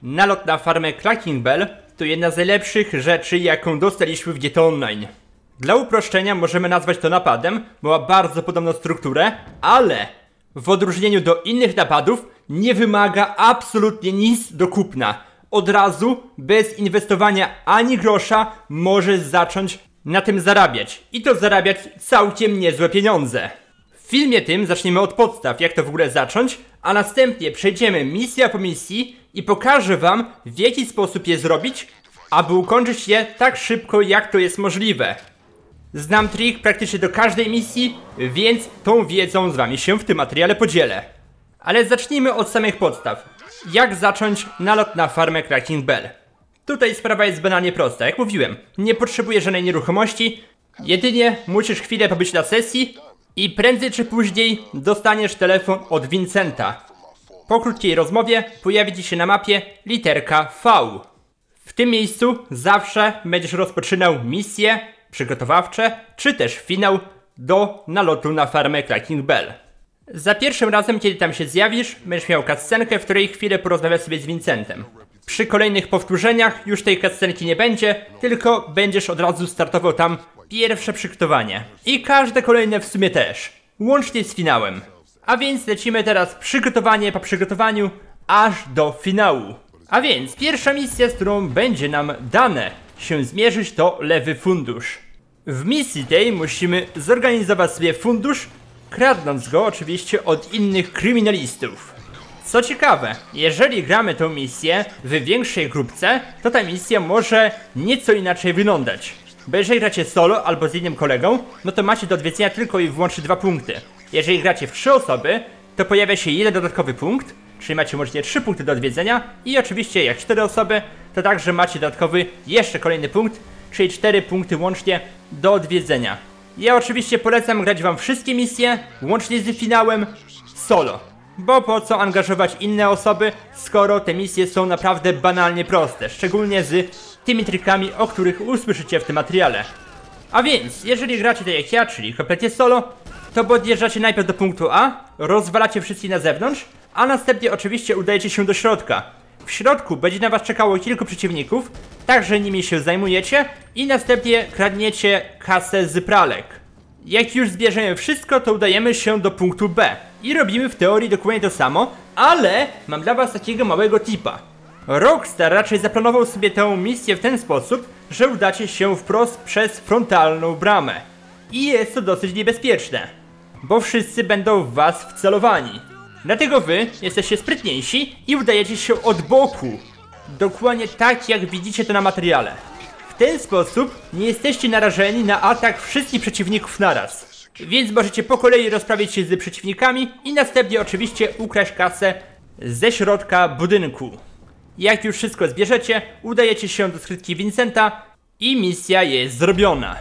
Nalot na farmę Cracking Bell to jedna z najlepszych rzeczy, jaką dostaliśmy w GTA Online. Dla uproszczenia możemy nazwać to napadem, bo ma bardzo podobną strukturę, ale w odróżnieniu do innych napadów nie wymaga absolutnie nic do kupna. Od razu, bez inwestowania ani grosza, możesz zacząć na tym zarabiać. I to zarabiać całkiem niezłe pieniądze. W filmie tym zaczniemy od podstaw, jak to w ogóle zacząć, a następnie przejdziemy misja po misji i pokażę wam, w jaki sposób je zrobić, aby ukończyć je tak szybko, jak to jest możliwe. Znam trik praktycznie do każdej misji, więc tą wiedzą z wami się w tym materiale podzielę. Ale zacznijmy od samych podstaw. Jak zacząć nalot na farmę Cracking Bell? Tutaj sprawa jest banalnie prosta, jak mówiłem. Nie potrzebujesz żadnej nieruchomości, jedynie musisz chwilę pobyć na sesji i prędzej czy później dostaniesz telefon od Vincenta. Po krótkiej rozmowie pojawi ci się na mapie literka V. W tym miejscu zawsze będziesz rozpoczynał misje przygotowawcze, czy też finał do nalotu na farmę Cracking Bell. Za pierwszym razem, kiedy tam się zjawisz, będziesz miał cutscenkę, w której chwilę porozmawiasz sobie z Vincentem. Przy kolejnych powtórzeniach już tej cutscenki nie będzie, tylko będziesz od razu startował tam pierwsze przygotowanie. I każde kolejne w sumie też, łącznie z finałem. A więc lecimy teraz przygotowanie po przygotowaniu, aż do finału. A więc pierwsza misja, z którą będzie nam dane się zmierzyć, to lewy fundusz. W misji tej musimy zorganizować sobie fundusz, kradnąc go oczywiście od innych kryminalistów. Co ciekawe, jeżeli gramy tę misję w większej grupce, to ta misja może nieco inaczej wyglądać. Bo jeżeli gracie solo albo z innym kolegą, no to macie do odwiedzenia tylko i wyłącznie 2 punkty. Jeżeli gracie w 3 osoby, to pojawia się jeden dodatkowy punkt, czyli macie możliwie 3 punkty do odwiedzenia i oczywiście jak 4 osoby, to także macie dodatkowy jeszcze kolejny punkt, czyli 4 punkty łącznie do odwiedzenia. Ja oczywiście polecam grać wam wszystkie misje, łącznie z finałem, solo. Bo po co angażować inne osoby, skoro te misje są naprawdę banalnie proste, szczególnie z tymi trikami, o których usłyszycie w tym materiale. A więc, jeżeli gracie tak jak ja, czyli kompletnie solo, to podjeżdżacie najpierw do punktu A, rozwalacie wszystkich na zewnątrz, a następnie oczywiście udajecie się do środka. W środku będzie na was czekało kilku przeciwników, także nimi się zajmujecie i następnie kradniecie kasę z pralek. Jak już zbierzemy wszystko, to udajemy się do punktu B i robimy w teorii dokładnie to samo, ale mam dla was takiego małego tipa. Rockstar raczej zaplanował sobie tę misję w ten sposób, że udacie się wprost przez frontalną bramę. I jest to dosyć niebezpieczne, bo wszyscy będą w was wcelowani. Dlatego wy jesteście sprytniejsi i udajecie się od boku. Dokładnie tak, jak widzicie to na materiale. W ten sposób nie jesteście narażeni na atak wszystkich przeciwników naraz. Więc możecie po kolei rozprawić się z przeciwnikami i następnie oczywiście ukraść kasę ze środka budynku. Jak już wszystko zbierzecie, udajecie się do skrytki Vincenta i misja jest zrobiona.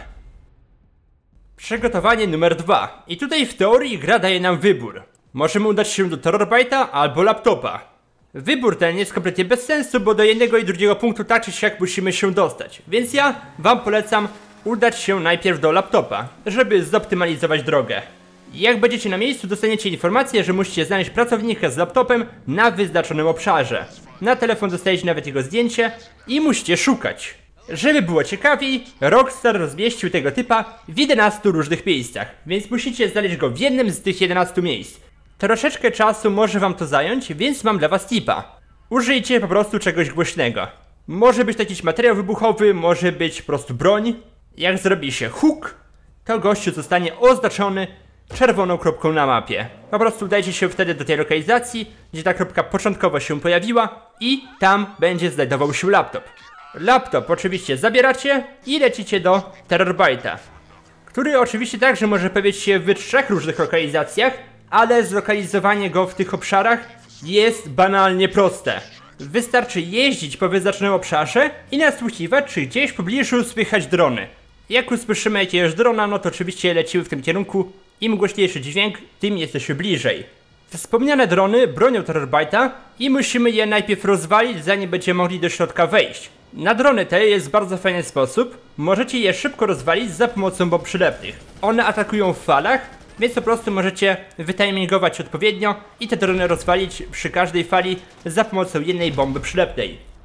Przygotowanie numer 2. I tutaj w teorii gra daje nam wybór. Możemy udać się do Terrorbite'a albo laptopa. Wybór ten jest kompletnie bez sensu, bo do jednego i drugiego punktu tak czy siak musimy się dostać. Więc ja wam polecam udać się najpierw do laptopa, żeby zoptymalizować drogę. Jak będziecie na miejscu, dostaniecie informację, że musicie znaleźć pracownika z laptopem na wyznaczonym obszarze. Na telefon dostajecie nawet jego zdjęcie i musicie szukać. Żeby było ciekawiej, Rockstar rozmieścił tego typa w 11 różnych miejscach, więc musicie znaleźć go w jednym z tych 11 miejsc. Troszeczkę czasu może wam to zająć, więc mam dla was tipa. Użyjcie po prostu czegoś głośnego. Może być to jakiś materiał wybuchowy, może być po prostu broń. Jak zrobi się huk, to gościu zostanie oznaczony czerwoną kropką na mapie. Po prostu udajcie się wtedy do tej lokalizacji, gdzie ta kropka początkowo się pojawiła i tam będzie znajdował się laptop. Laptop oczywiście zabieracie i lecicie do Terrorbite'a, który oczywiście także może pojawić się w 3 różnych lokalizacjach, ale zlokalizowanie go w tych obszarach jest banalnie proste. Wystarczy jeździć po wyznaczonym obszarze i nasłuchiwać, czy gdzieś w pobliżu słychać drony. Jak usłyszymy jakiegoś drona, no to oczywiście lecimy w tym kierunku. Im głośniejszy dźwięk, tym jesteśmy bliżej. Wspomniane drony bronią Terrorbite'a i musimy je najpierw rozwalić, zanim będziemy mogli do środka wejść. Na drony te jest bardzo fajny sposób. Możecie je szybko rozwalić za pomocą bomb przylepnych. One atakują w falach więc po prostu możecie wytimingować odpowiednio i te drony rozwalić przy każdej fali za pomocą jednej bomby przylepnej.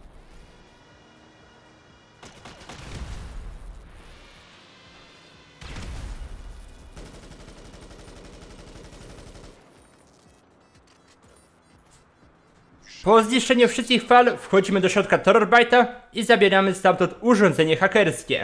Po zniszczeniu wszystkich fal wchodzimy do środka Terrorbyte'a i zabieramy stamtąd urządzenie hakerskie.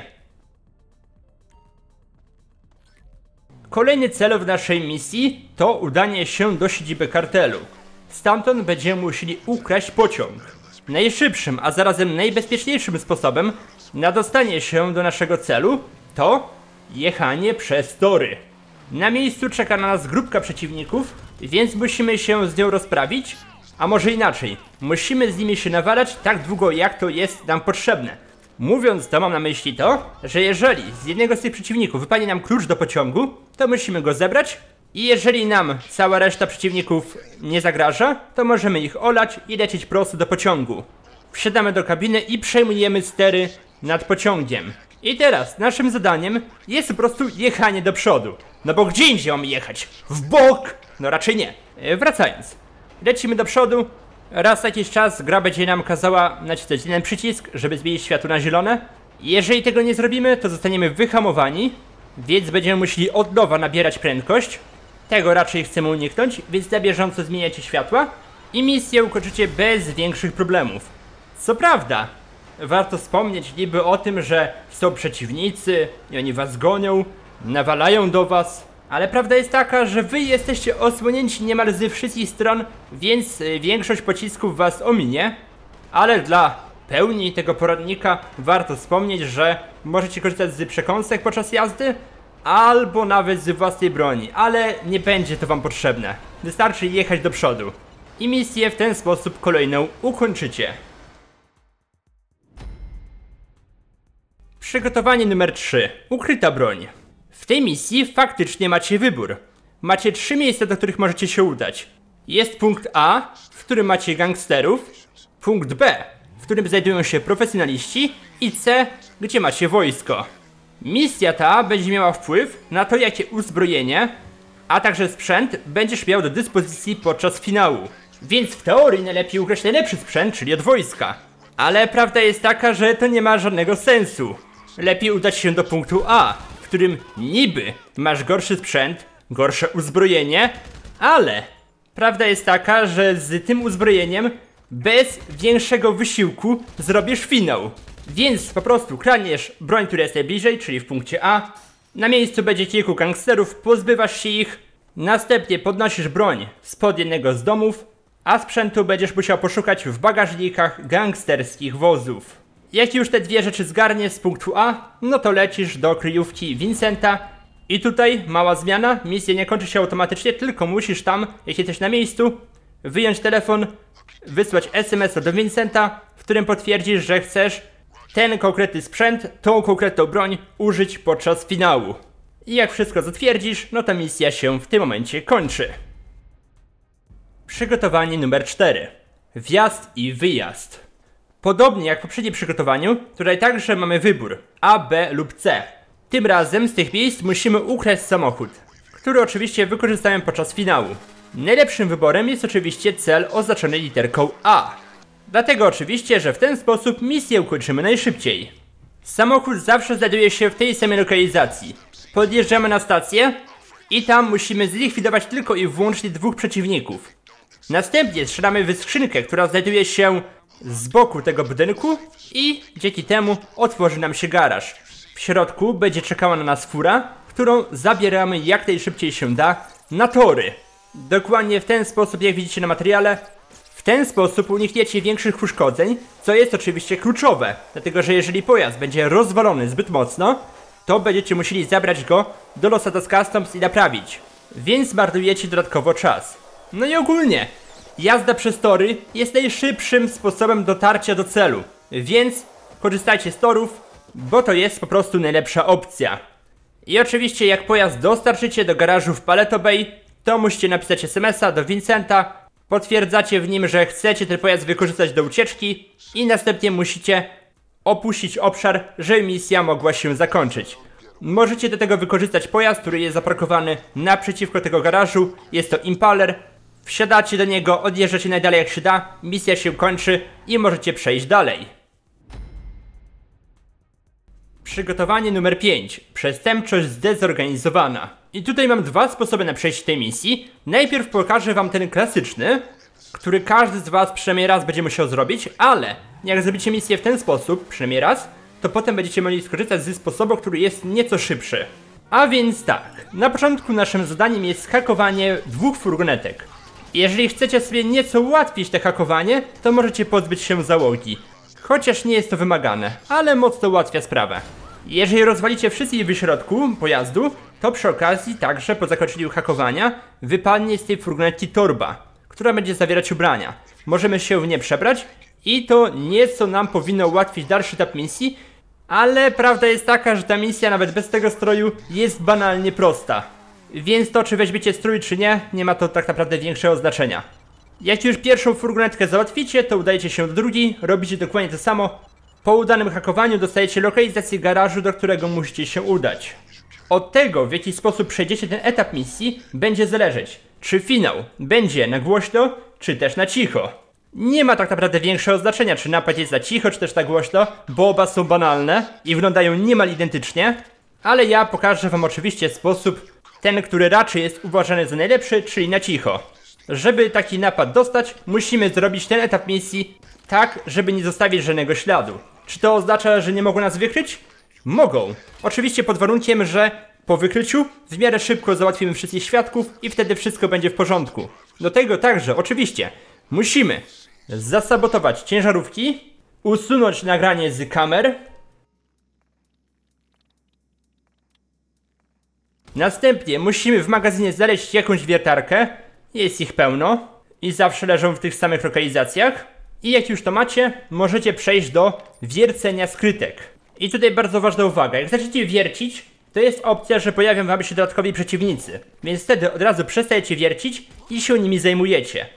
Kolejny cel w naszej misji to udanie się do siedziby kartelu. Stamtąd będziemy musieli ukraść pociąg. Najszybszym, a zarazem najbezpieczniejszym sposobem na dostanie się do naszego celu to jechanie przez tory. Na miejscu czeka na nas grupka przeciwników, więc musimy się z nią rozprawić, a może inaczej, musimy z nimi się nawalać tak długo, jak to jest nam potrzebne. Mówiąc to, mam na myśli to, że jeżeli z jednego z tych przeciwników wypadnie nam klucz do pociągu, to musimy go zebrać i jeżeli nam cała reszta przeciwników nie zagraża, to możemy ich olać i lecieć prosto do pociągu. Wsiadamy do kabiny i przejmujemy stery nad pociągiem. I teraz naszym zadaniem jest po prostu jechanie do przodu. No bo gdzie indziej mamy jechać? W bok? No raczej nie. Wracając. Lecimy do przodu. Raz na jakiś czas gra będzie nam kazała nacisnąć jeden przycisk, żeby zmienić światło na zielone. Jeżeli tego nie zrobimy, to zostaniemy wyhamowani, więc będziemy musieli od nowa nabierać prędkość. Tego raczej chcemy uniknąć, więc na bieżąco zmieniacie światła i misję ukończycie bez większych problemów. Co prawda, warto wspomnieć niby o tym, że są przeciwnicy i oni was gonią, nawalają do was, ale prawda jest taka, że wy jesteście osłonięci niemal ze wszystkich stron, więc większość pocisków was ominie. Ale dla pełni tego poradnika warto wspomnieć, że możecie korzystać z przekąsek podczas jazdy, albo nawet z własnej broni, ale nie będzie to wam potrzebne. Wystarczy jechać do przodu. I misję w ten sposób kolejną ukończycie. Przygotowanie numer 3. Ukryta broń. W tej misji faktycznie macie wybór. Macie 3 miejsca, do których możecie się udać. Jest punkt A, w którym macie gangsterów, punkt B, w którym znajdują się profesjonaliści i C, gdzie macie wojsko. Misja ta będzie miała wpływ na to, jakie uzbrojenie, a także sprzęt będziesz miał do dyspozycji podczas finału. Więc w teorii najlepiej ugrać najlepszy sprzęt, czyli od wojska. Ale prawda jest taka, że to nie ma żadnego sensu. Lepiej udać się do punktu A, w którym niby masz gorszy sprzęt, gorsze uzbrojenie, ale prawda jest taka, że z tym uzbrojeniem bez większego wysiłku zrobisz finał. Więc po prostu kradniesz broń, która jest najbliżej, czyli w punkcie A. Na miejscu będzie kilku gangsterów, pozbywasz się ich. Następnie podnosisz broń spod jednego z domów, a sprzętu będziesz musiał poszukać w bagażnikach gangsterskich wozów. Jak już te dwie rzeczy zgarniesz z punktu A, no to lecisz do kryjówki Vincenta. I tutaj mała zmiana, misja nie kończy się automatycznie, tylko musisz tam, jeśli jesteś na miejscu, wyjąć telefon, wysłać SMS-a do Vincenta, w którym potwierdzisz, że chcesz ten konkretny sprzęt, tą konkretną broń użyć podczas finału. I jak wszystko zatwierdzisz, no to misja się w tym momencie kończy. Przygotowanie numer 4. Wjazd i wyjazd. Podobnie jak w poprzednim przygotowaniu, tutaj także mamy wybór A, B lub C. Tym razem z tych miejsc musimy ukraść samochód, który oczywiście wykorzystamy podczas finału. Najlepszym wyborem jest oczywiście cel oznaczony literką A. Dlatego oczywiście, że w ten sposób misję ukończymy najszybciej. Samochód zawsze znajduje się w tej samej lokalizacji. Podjeżdżamy na stację i tam musimy zlikwidować tylko i wyłącznie 2 przeciwników. Następnie strzelamy w skrzynkę, która znajduje się z boku tego budynku i dzięki temu otworzy nam się garaż. W środku będzie czekała na nas fura, którą zabieramy jak najszybciej się da na tory. Dokładnie w ten sposób, jak widzicie na materiale. W ten sposób unikniecie większych uszkodzeń, co jest oczywiście kluczowe, dlatego że jeżeli pojazd będzie rozwalony zbyt mocno, to będziecie musieli zabrać go do Los Santos Customs i naprawić, więc marnujecie dodatkowo czas. No i ogólnie, jazda przez tory jest najszybszym sposobem dotarcia do celu, więc korzystajcie z torów, bo to jest po prostu najlepsza opcja. I oczywiście jak pojazd dostarczycie do garażu w Paleto Bay, to musicie napisać SMS-a do Vincenta, potwierdzacie w nim, że chcecie ten pojazd wykorzystać do ucieczki i następnie musicie opuścić obszar, żeby misja mogła się zakończyć. możecie do tego wykorzystać pojazd, który jest zaparkowany naprzeciwko tego garażu. Jest to Impaler. Wsiadacie do niego, odjeżdżacie najdalej jak się da, misja się kończy i możecie przejść dalej. Przygotowanie numer 5. Przestępczość zdezorganizowana. I tutaj mam dwa sposoby na przejście tej misji. Najpierw pokażę wam ten klasyczny, który każdy z was przynajmniej raz będzie musiał zrobić, ale jak zrobicie misję w ten sposób, przynajmniej raz, to potem będziecie mogli skorzystać ze sposobu, który jest nieco szybszy. A więc tak, na początku naszym zadaniem jest hakowanie 2 furgonetek. Jeżeli chcecie sobie nieco ułatwić te hakowanie, to możecie pozbyć się załogi. Chociaż nie jest to wymagane, ale mocno ułatwia sprawę. Jeżeli rozwalicie wszystkich w środku pojazdu, to przy okazji także po zakończeniu hakowania wypadnie z tej furgonetki torba, która będzie zawierać ubrania. Możemy się w nie przebrać i to nieco nam powinno ułatwić dalszy etap misji, ale prawda jest taka, że ta misja nawet bez tego stroju jest banalnie prosta. Więc to, czy weźmiecie strój czy nie, nie ma to tak naprawdę większego znaczenia. Jak już pierwszą furgonetkę załatwicie, to udajecie się do drugiej, robicie dokładnie to samo. Po udanym hakowaniu dostajecie lokalizację garażu, do którego musicie się udać. Od tego, w jaki sposób przejdziecie ten etap misji, będzie zależeć, czy finał będzie na głośno, czy też na cicho. Nie ma tak naprawdę większego znaczenia, czy napad jest na cicho, czy też na głośno, bo oba są banalne i wyglądają niemal identycznie, ale ja pokażę wam oczywiście sposób, ten, który raczej jest uważany za najlepszy, czyli na cicho. Żeby taki napad dostać, musimy zrobić ten etap misji tak, żeby nie zostawić żadnego śladu. Czy to oznacza, że nie mogą nas wykryć? Mogą. Oczywiście pod warunkiem, że po wykryciu w miarę szybko załatwimy wszystkich świadków i wtedy wszystko będzie w porządku. Do tego także, oczywiście, musimy zasabotować ciężarówki, usunąć nagranie z kamer, następnie musimy w magazynie znaleźć jakąś wiertarkę, jest ich pełno i zawsze leżą w tych samych lokalizacjach. I jak już to macie, możecie przejść do wiercenia skrytek. I tutaj bardzo ważna uwaga, jak zaczniecie wiercić, to jest opcja, że pojawią wam się dodatkowi przeciwnicy. Więc wtedy od razu przestajecie wiercić i się nimi zajmujecie.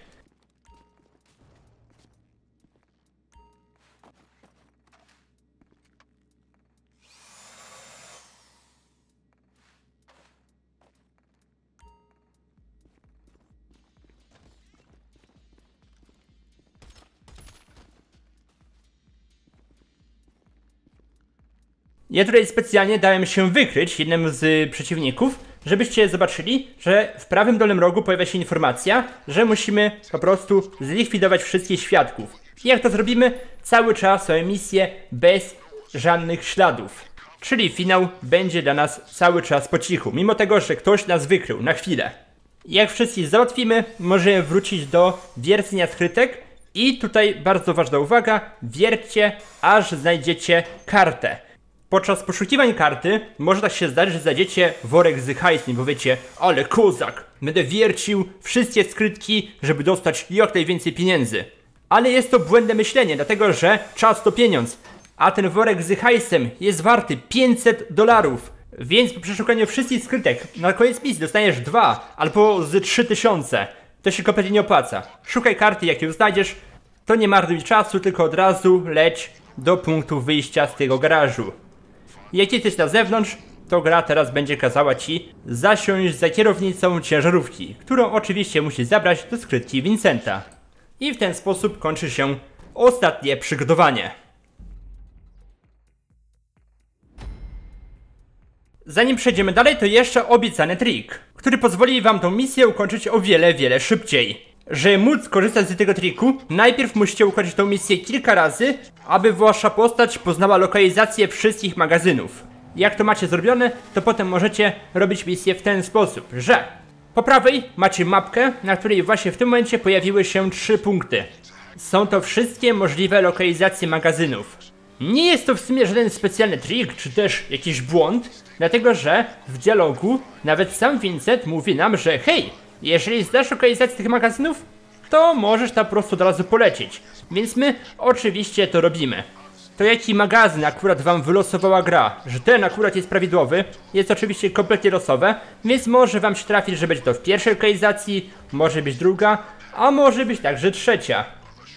Ja tutaj specjalnie dałem się wykryć jednemu z przeciwników, żebyście zobaczyli, że w prawym dolnym rogu pojawia się informacja, że musimy po prostu zlikwidować wszystkich świadków. I jak to zrobimy? Cały czas są misje bez żadnych śladów. Czyli finał będzie dla nas cały czas po cichu, mimo tego, że ktoś nas wykrył na chwilę. Jak wszystkich załatwimy, możemy wrócić do wiercenia skrytek i tutaj bardzo ważna uwaga, wierćcie, aż znajdziecie kartę. Podczas poszukiwań karty może tak się zdarzyć, że znajdziecie worek z hajsem i powiecie: ale kozak, będę wiercił wszystkie skrytki, żeby dostać jak najwięcej pieniędzy. Ale jest to błędne myślenie, dlatego że czas to pieniądz, a ten worek z hajsem jest warty $500. Więc po przeszukaniu wszystkich skrytek na koniec misji dostaniesz 2 albo z 3000. To się kompletnie nie opłaca. Szukaj karty, jak ją znajdziesz, to nie marnuj czasu, tylko od razu leć do punktu wyjścia z tego garażu. Jak jesteś na zewnątrz, to gra teraz będzie kazała ci zasiąść za kierownicą ciężarówki, którą oczywiście musisz zabrać do skrytki Vincenta. I w ten sposób kończy się ostatnie przygotowanie. Zanim przejdziemy dalej, to jeszcze obiecany trik, który pozwoli wam tą misję ukończyć o wiele szybciej. Żeby móc korzystać z tego triku, najpierw musicie ukończyć tą misję kilka razy, aby wasza postać poznała lokalizację wszystkich magazynów. Jak to macie zrobione, to potem możecie robić misję w ten sposób, że po prawej macie mapkę, na której właśnie w tym momencie pojawiły się 3 punkty. Są to wszystkie możliwe lokalizacje magazynów. Nie jest to w sumie żaden specjalny trik, czy też jakiś błąd, dlatego że w dialogu nawet sam Vincent mówi nam, że hej, jeżeli znasz lokalizację tych magazynów, to możesz tam po prostu od razu polecieć. Więc my oczywiście to robimy. To jaki magazyn akurat wam wylosowała gra, że ten akurat jest prawidłowy, jest oczywiście kompletnie losowe, więc może wam się trafić, że będzie to w pierwszej lokalizacji, może być druga, a może być także trzecia.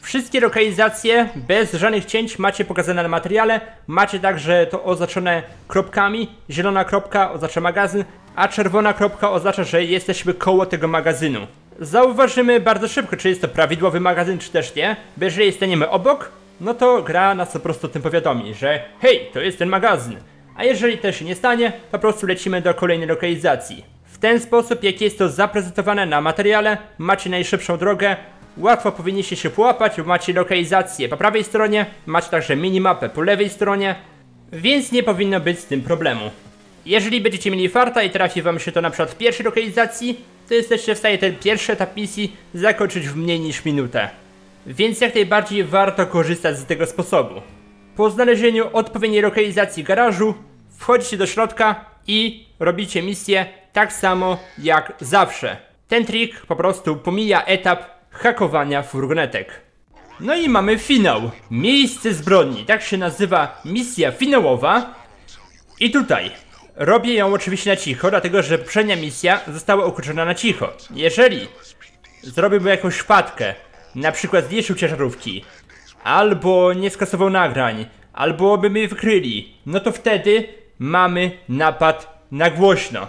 Wszystkie lokalizacje bez żadnych cięć macie pokazane na materiale. Macie także to oznaczone kropkami. Zielona kropka oznacza magazyn, a czerwona kropka oznacza, że jesteśmy koło tego magazynu. Zauważymy bardzo szybko, czy jest to prawidłowy magazyn, czy też nie, bo jeżeli staniemy obok, no to gra nas po prostu o tym powiadomi, że hej, to jest ten magazyn. A jeżeli też się nie stanie, po prostu lecimy do kolejnej lokalizacji. W ten sposób, jak jest to zaprezentowane na materiale, macie najszybszą drogę. Łatwo powinniście się połapać, bo macie lokalizację po prawej stronie, macie także minimapę po lewej stronie, więc nie powinno być z tym problemu. Jeżeli będziecie mieli farta i trafi wam się to na przykład w pierwszej lokalizacji, to jesteście w stanie ten pierwszy etap misji zakończyć w mniej niż minutę. Więc jak najbardziej warto korzystać z tego sposobu. Po znalezieniu odpowiedniej lokalizacji garażu, wchodzicie do środka i robicie misję tak samo jak zawsze. Ten trik po prostu pomija etap hakowania furgonetek. No i mamy finał. Miejsce zbrodni. Tak się nazywa misja finałowa. I tutaj robię ją oczywiście na cicho, dlatego że poprzednia misja została ukończona na cicho. Jeżeli zrobiłbym jakąś wpadkę, na przykład zniszczył ciężarówki, albo nie skasował nagrań, albo by mnie wykryli, no to wtedy mamy napad na głośno.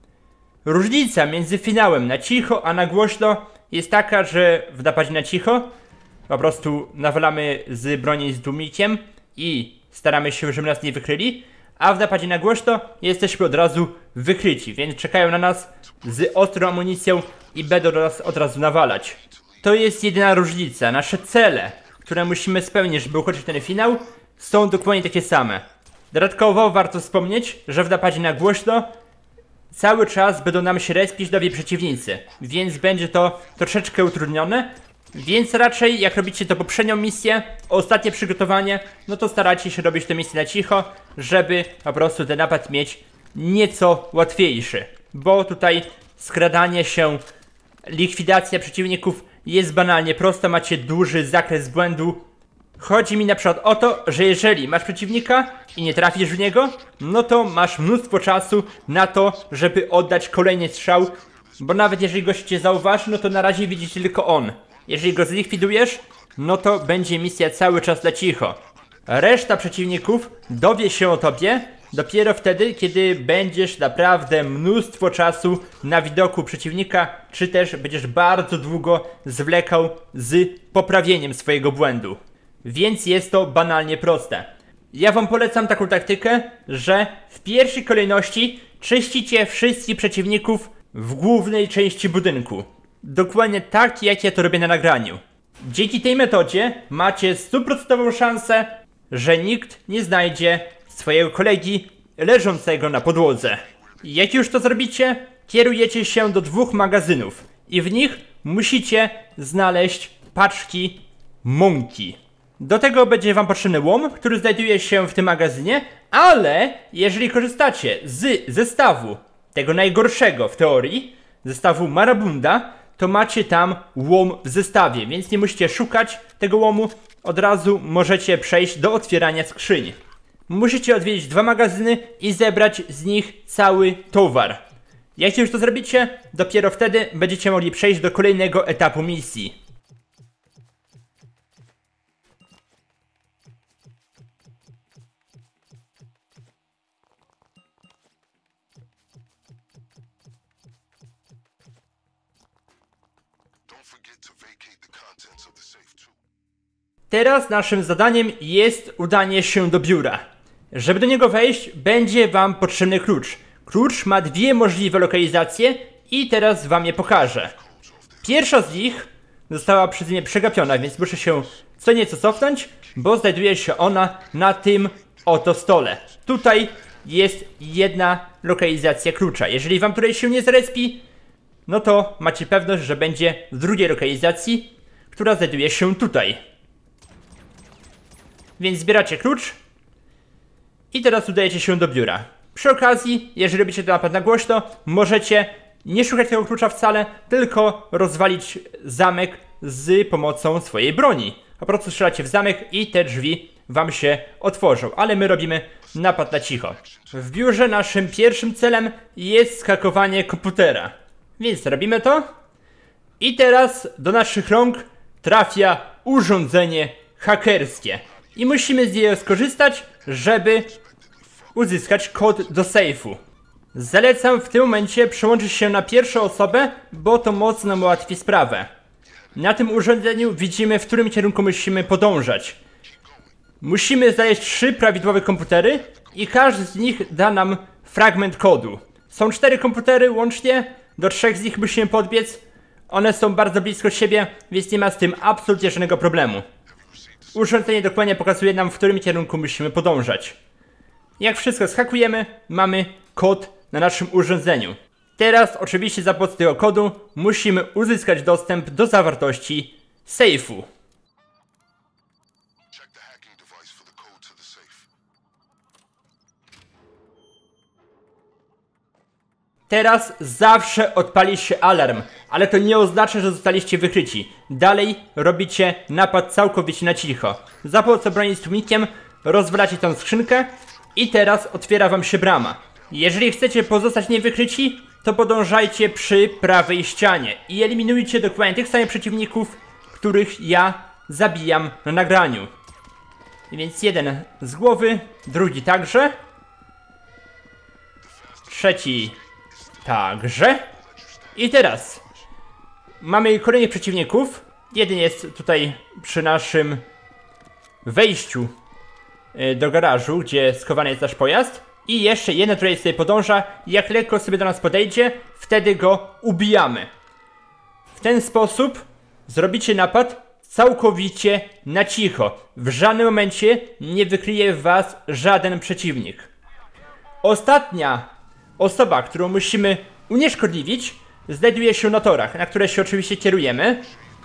Różnica między finałem na cicho a na głośno jest taka, że w napadzie na cicho po prostu nawalamy z broni z tłumikiem i staramy się, żeby nas nie wykryli, a w napadzie na głośno jesteśmy od razu wykryci, więc czekają na nas z ostrą amunicją i będą do nas od razu nawalać. To jest jedyna różnica. Nasze cele, które musimy spełnić, żeby ukończyć ten finał, są dokładnie takie same. Dodatkowo warto wspomnieć, że w napadzie na głośno cały czas będą nam się respić nowi przeciwnicy, więc będzie to troszeczkę utrudnione. Więc raczej jak robicie to poprzednią misję, ostatnie przygotowanie, no to starajcie się robić tę misję na cicho, żeby po prostu ten napad mieć nieco łatwiejszy. Bo tutaj skradanie się, likwidacja przeciwników jest banalnie prosta, macie duży zakres błędu. Chodzi mi na przykład o to, że jeżeli masz przeciwnika i nie trafisz w niego, no to masz mnóstwo czasu na to, żeby oddać kolejny strzał, bo nawet jeżeli gość cię zauważy, no to na razie widzi tylko on. Jeżeli go zlikwidujesz, no to będzie misja cały czas na cicho. Reszta przeciwników dowie się o tobie dopiero wtedy, kiedy będziesz naprawdę mnóstwo czasu na widoku przeciwnika, czy też będziesz bardzo długo zwlekał z poprawieniem swojego błędu. Więc jest to banalnie proste. Ja wam polecam taką taktykę, że w pierwszej kolejności czyścicie wszystkich przeciwników w głównej części budynku. Dokładnie tak, jak ja to robię na nagraniu. Dzięki tej metodzie macie 100% szansę, że nikt nie znajdzie swojego kolegi leżącego na podłodze. Jak już to zrobicie, kierujecie się do 2 magazynów i w nich musicie znaleźć paczki mąki. Do tego będzie wam potrzebny łom, który znajduje się w tym magazynie, ale jeżeli korzystacie z zestawu, tego najgorszego w teorii, zestawu Marabunda, to macie tam łom w zestawie, więc nie musicie szukać tego łomu, od razu możecie przejść do otwierania skrzyń. Musicie odwiedzić 2 magazyny i zebrać z nich cały towar. Jak już to zrobicie, dopiero wtedy będziecie mogli przejść do kolejnego etapu misji. Teraz naszym zadaniem jest udanie się do biura. Żeby do niego wejść, będzie wam potrzebny klucz. Klucz ma 2 możliwe lokalizacje i teraz wam je pokażę. Pierwsza z nich została przeze mnie przegapiona, więc muszę się co nieco cofnąć, bo znajduje się ona na tym oto stole. Tutaj jest jedna lokalizacja klucza. Jeżeli wam tutaj się nie zrespi, no to macie pewność, że będzie w drugiej lokalizacji, która znajduje się tutaj. Więc zbieracie klucz i teraz udajecie się do biura. Przy okazji, jeżeli robicie to napad na głośno, możecie nie szukać tego klucza wcale, tylko rozwalić zamek z pomocą swojej broni. Po prostu strzelacie w zamek i te drzwi wam się otworzą, ale my robimy napad na cicho. W biurze naszym pierwszym celem jest skakowanie komputera. Więc robimy to. I teraz do naszych rąk trafia urządzenie hakerskie. I musimy z niego skorzystać, żeby uzyskać kod do sejfu. Zalecam w tym momencie przełączyć się na pierwszą osobę, bo to mocno ułatwi sprawę. Na tym urządzeniu widzimy, w którym kierunku musimy podążać. Musimy znaleźć 3 prawidłowe komputery i każdy z nich da nam fragment kodu. Są 4 komputery łącznie, do 3 z nich musimy podbiec. One są bardzo blisko siebie, więc nie ma z tym absolutnie żadnego problemu. Urządzenie dokładnie pokazuje nam, w którym kierunku musimy podążać. Jak wszystko zhakujemy, mamy kod na naszym urządzeniu. Teraz oczywiście za pomocą tego kodu musimy uzyskać dostęp do zawartości sejfu. Teraz zawsze odpali się alarm, ale to nie oznacza, że zostaliście wykryci. Dalej robicie napad całkowicie na cicho. Za pomocą broni z tłumikiem rozwalacie tą skrzynkę i teraz otwiera wam się brama. Jeżeli chcecie pozostać niewykryci, to podążajcie przy prawej ścianie i eliminujcie dokładnie tych samych przeciwników, których ja zabijam na nagraniu. Więc jeden z głowy, drugi także, trzeci także. I teraz mamy kolejnych przeciwników. Jeden jest tutaj przy naszym wejściu do garażu, gdzie schowany jest nasz pojazd. I jeszcze jeden, który sobie podąża. Jak lekko sobie do nas podejdzie, wtedy go ubijamy. W ten sposób zrobicie napad całkowicie na cicho. W żadnym momencie nie wykryje was żaden przeciwnik. Ostatnia osoba, którą musimy unieszkodliwić, znajduje się na torach, na które się oczywiście kierujemy.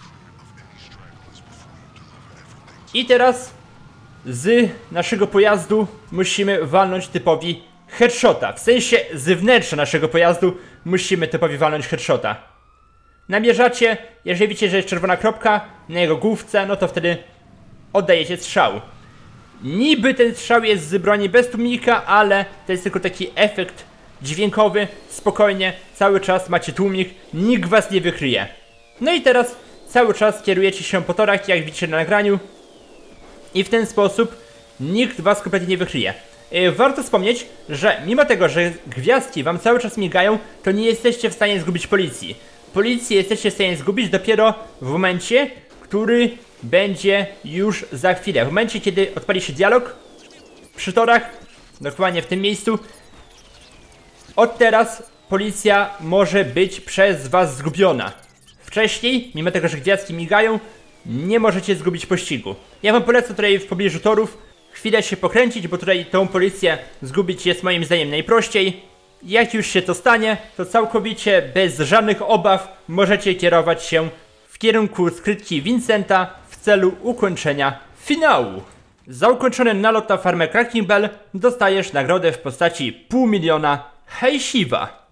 I teraz z naszego pojazdu musimy walnąć typowi headshota. W sensie z wnętrza naszego pojazdu musimy typowi walnąć headshota. Namierzacie, jeżeli widzicie, że jest czerwona kropka na jego główce, no to wtedy oddajecie strzał. Niby ten strzał jest z broni bez tłumika, ale to jest tylko taki efekt dźwiękowy. Spokojnie, cały czas macie tłumik, nikt was nie wykryje. No i teraz cały czas kierujecie się po torach, jak widzicie na nagraniu. I w ten sposób nikt was kompletnie nie wykryje. Warto wspomnieć, że mimo tego, że gwiazdki wam cały czas migają, to nie jesteście w stanie zgubić policji. Policję jesteście w stanie zgubić dopiero w momencie, który będzie już za chwilę. W momencie, kiedy odpali się dialog przy torach, dokładnie w tym miejscu, od teraz policja może być przez was zgubiona. Wcześniej, mimo tego, że gwiazdki migają, nie możecie zgubić pościgu. Ja wam polecę tutaj w pobliżu torów chwilę się pokręcić, bo tutaj tą policję zgubić jest moim zdaniem najprościej. Jak już się to stanie, to całkowicie bez żadnych obaw możecie kierować się w kierunku skrytki Vincenta w celu ukończenia finału. Za ukończony nalot na farmę Cracking Bell dostajesz nagrodę w postaci 500 000 hejsiwa.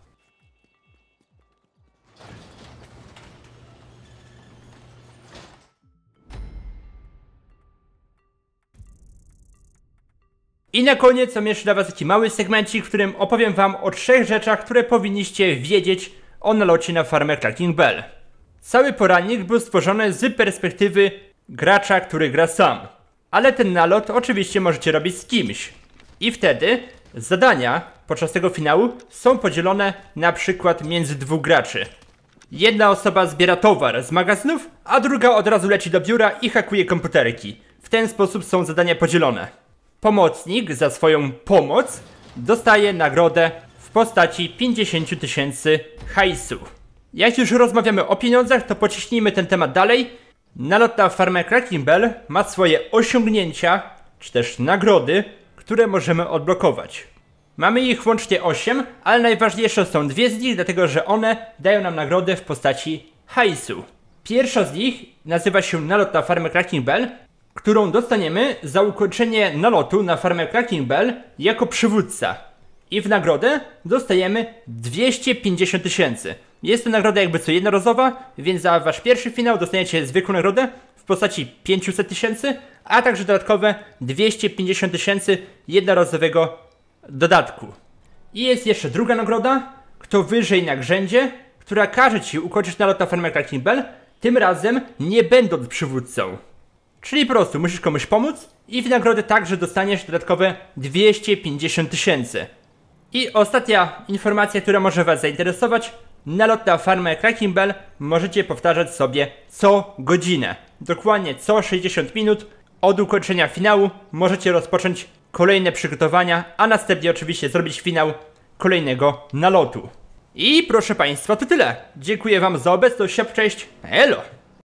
I na koniec mam jeszcze dla was taki mały segmencik, w którym opowiem wam o 3 rzeczach, które powinniście wiedzieć o nalocie na farmę Cracking Bell. Cały poradnik był stworzony z perspektywy gracza, który gra sam. Ale ten nalot oczywiście możecie robić z kimś. I wtedy zadania podczas tego finału są podzielone na przykład między 2 graczy. Jedna osoba zbiera towar z magazynów, a druga od razu leci do biura i hakuje komputerki. W ten sposób są zadania podzielone. Pomocnik za swoją pomoc dostaje nagrodę w postaci 50 000 hajsu. Jak już rozmawiamy o pieniądzach, to pociśnijmy ten temat dalej. Nalot na farmę Cracking Bell ma swoje osiągnięcia, czy też nagrody, które możemy odblokować. Mamy ich łącznie 8, ale najważniejsze są 2 z nich, dlatego że one dają nam nagrodę w postaci hajsu. Pierwsza z nich nazywa się nalot na farmę Cracking Bell, którą dostaniemy za ukończenie nalotu na farmę Cracking Bell jako przywódca. I w nagrodę dostajemy 250 000. Jest to nagroda jakby co jednorazowa, więc za wasz pierwszy finał dostaniecie zwykłą nagrodę w postaci 500 000, a także dodatkowe 250 000 jednorazowego dodatku. I jest jeszcze druga nagroda, kto wyżej na grzędzie, która każe ci ukończyć nalot na farmę Cracking Bell, tym razem nie będąc przywódcą. Czyli po prostu musisz komuś pomóc i w nagrodę także dostaniesz dodatkowe 250 000. I ostatnia informacja, która może was zainteresować. Nalot na farmę Cracking Bell możecie powtarzać sobie co godzinę. Dokładnie co 60 minut od ukończenia finału możecie rozpocząć kolejne przygotowania, a następnie oczywiście zrobić finał kolejnego nalotu. I proszę państwa, to tyle. Dziękuję wam za obecność, cześć, elo!